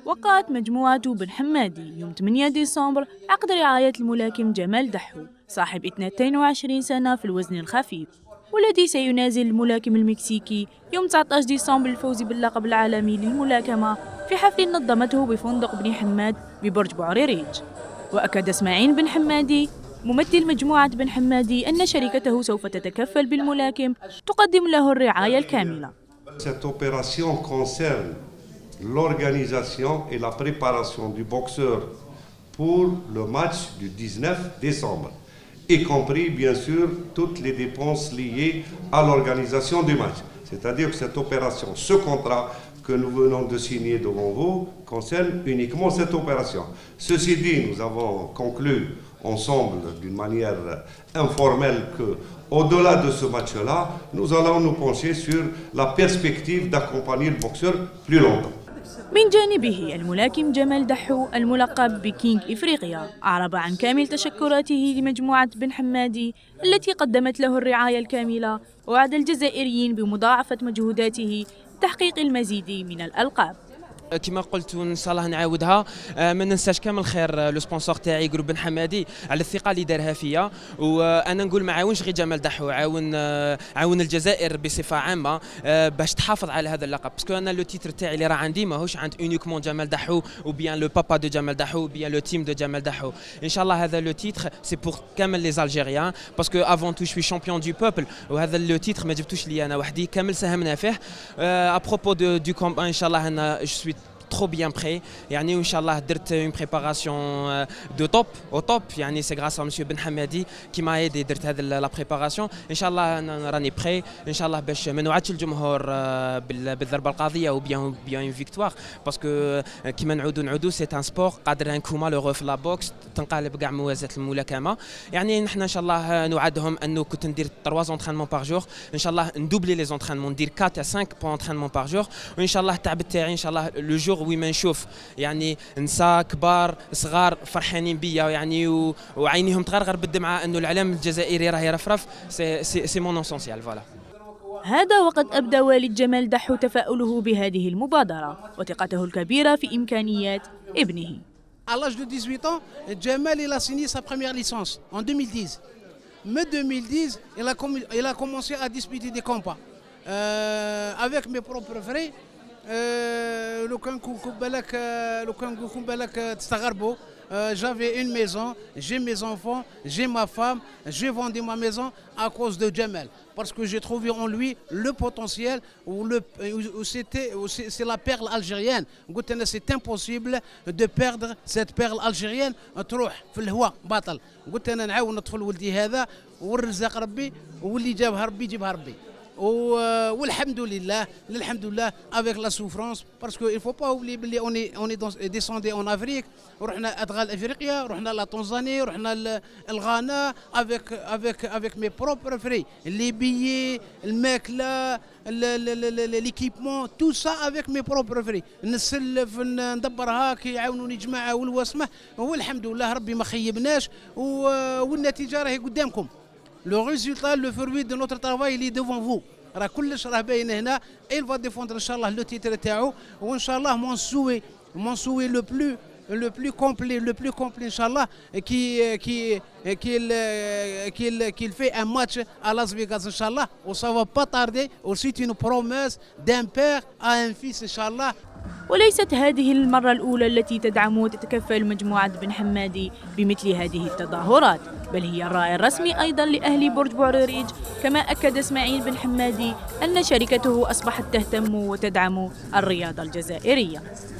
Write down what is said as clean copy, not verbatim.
وقعت مجموعة بن حمادي يوم 8 ديسمبر عقد رعاية الملاكم جمال دحو صاحب 22 سنة في الوزن الخفيف، والذي سينازل الملاكم المكسيكي يوم 19 ديسمبر الفوز باللقب العالمي للملاكمة في حفل نظمته بفندق بن حماد ببرج بوعريريج. وأكد إسماعيل بن حمادي ممثل مجموعة بن حمادي أن شركته سوف تتكفل بالملاكم تقدم له الرعاية الكاملة. Cette opération concerne l'organisation et la préparation du boxeur pour le match du 19 décembre, y compris bien sûr toutes les dépenses liées à l'organisation du match. C'est-à-dire que cette opération, ce contrat que nous venons de signer devant vous, concerne uniquement cette opération. Ceci dit, nous avons conclu ensemble d'une manière informelle que, au-delà de ce match-là, nous allons nous pencher sur la perspective d'accompagner le boxeur plus longtemps. من جانبه الملاكم جمال دحو الملقب بكينج إفريقيا أعرب عن كامل تشكراته لمجموعة بن حمادي التي قدمت له الرعاية الكاملة، ووعد الجزائريين بمضاعفة مجهوداته لتحقيق المزيد من الألقاب. كما قلت وان شاء الله نعاودها، ما ننساش كامل خير لو سبونسور تاعي جروب بن حمادي على الثقه اللي دارها فيا، وانا نقول ما عاونش غير جمال دحو، عاون الجزائر بصفه عامه باش تحافظ على هذا اللقب، باسكو انا لو تيتر تاعي اللي راه عندي ماهوش عند اونيكمون جمال دحو او بيان لو بابا دو جمال دحو او بيان لو تيم دو جمال دحو. ان شاء الله هذا لو تيتر سي بور كامل لي الجيريان، باسكو افون تو شوي شامبيون دو بوبل، وهذا لو تيتر ما جبتوش لي انا وحدي، كامل ساهمنا فيه. ابروبو دو كومبا ان شاء الله انا جو سوي trop bien prêt يعني وان شاء الله درت une préparation de top au top يعني c'est grâce à monsieur Ben Hamadi qui m'a aidé درت هذه لا بريباراسيون. ان شاء الله انا راني بري ان شاء الله باش ما نوعدش الجمهور بالضربه القاضيه او بيان فيكتوار، باسكو كيما نعودوا سي ان سبور قادر نكون مالوغو في لا بوكس تنقلب كاع موازاه الملاكمه. يعني نحن ان شاء الله نوعدهم انه كنت ندير 3 زونترينمون بار جور، ان شاء الله ندوبلي لي زونترينمون ندير 4 à 5 زونترينمون بار جور، وان شاء الله التعب تاعي ان شاء الله لو جور وين نشوف يعني نساء كبار صغار فرحانين بيا يعني وعينيهم تغرغر بالدمعه انه العلم الجزائري راه يرفرف. سي مون اسونسيال فوالا. هذا وقد أبدى والد جمال دحو تفاؤله بهذه المبادرة وثقته الكبيرة في إمكانيات ابنه. À l'âge de 18 ans, Jamal il a signé sa première licence en 2010. Mais 2010, il a commencé à disputer des combats avec mes propres frères. لو كان نكون بالك تستغربوا، j'avais une maison, j'ai mes enfants, j'ai ma femme, j'ai vendu ma maison à cause de Jamal, parce que j'ai trouvé en lui le potentiel c'est la perle algérienne. قلت أنا c'est impossible de perdre cette perle algérienne تروح في الهواء باطل. قلت أنا نعاون نطفل ولدي هذا والرزق ربي، واللي جابها ربي يجيبها ربي. والحمد لله avec la souffrance, parce qu'il ne faut pas oublier qu'on est descendu en Afrique, رحنا أدغال أفريقيا، رحنا la Tanzanie, رحنا le Ghana avec mes propres frais, les billets, الماكلة، l'équipement, tout ça avec mes propres frais. نسلف ندبرها كي يعاونوني جماعة والوسمة، والحمد لله ربي ما خيبناش، والنتيجة راهي قدامكم. Le résultat, le fruit de notre travail, il est devant vous. راه كلش راه باين هنا. Il va défendre ان شاء الله لو تيتر تاعو، وان شاء الله mon souhait le plus complet ان شاء الله qu'il fait un match à Las Vegas ان شاء الله، و ça va pas tarder. C'est une promesse d'un père à un fils ان شاء الله. وليست هذه المرة الأولى التي تدعم وتتكفل مجموعة بن حمادي بمثل هذه التظاهرات، بل هي الراعي الرسمي أيضا لأهل برج بوعريريج. كما أكد إسماعيل بن حمادي أن شركته أصبحت تهتم وتدعم الرياضة الجزائرية.